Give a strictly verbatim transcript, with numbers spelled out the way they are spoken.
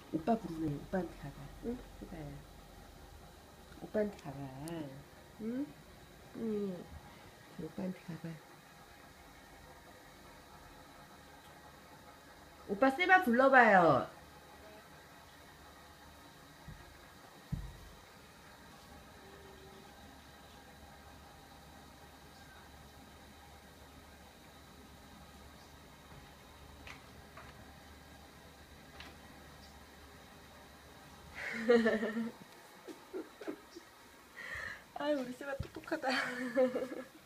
오빠 부르네. 오빠한테 가봐. 응? 해봐요. 오빠한테 가봐. 응? 응. 오빠한테 가봐. 오빠 세바 불러봐요. 아유, 우리 세바 똑똑하다.